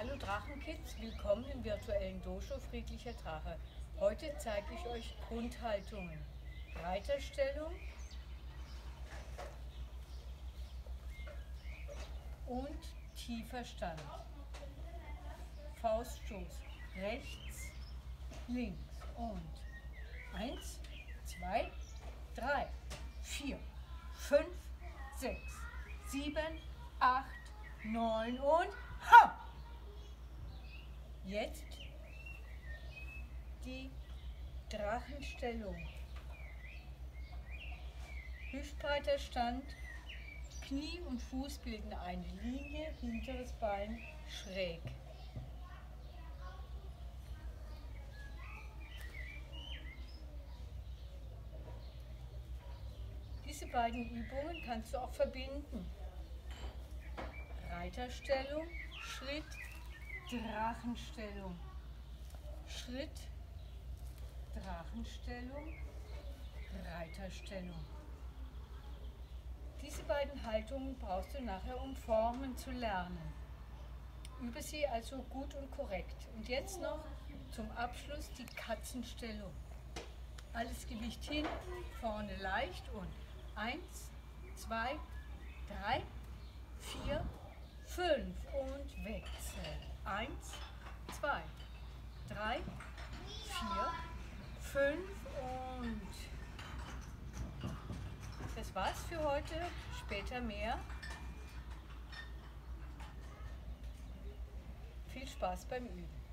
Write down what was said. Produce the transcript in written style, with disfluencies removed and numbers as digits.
Hallo Drachenkids, willkommen im virtuellen Dojo Friedlicher Drache. Heute zeige ich euch Grundhaltungen. Reiterstellung und tiefer Stand. Fauststoß rechts, links und 1, 2, 3, 4, 5, 6, 7, 8, 9 und ha! Jetzt die Drachenstellung. Hüftbreiter Stand, Knie und Fuß bilden eine Linie, hinteres Bein schräg. Diese beiden Übungen kannst du auch verbinden. Reiterstellung, Schritt, Drachenstellung. Schritt, Drachenstellung, Reiterstellung. Diese beiden Haltungen brauchst du nachher, um Formen zu lernen. Übe sie also gut und korrekt. Und jetzt noch zum Abschluss die Katzenstellung. Alles Gewicht hinten, vorne leicht und 1, 2, 3, 4, 5 und wechseln. 1, 2, 3, 4, 5 und das war's für heute. Später mehr. Viel Spaß beim Üben.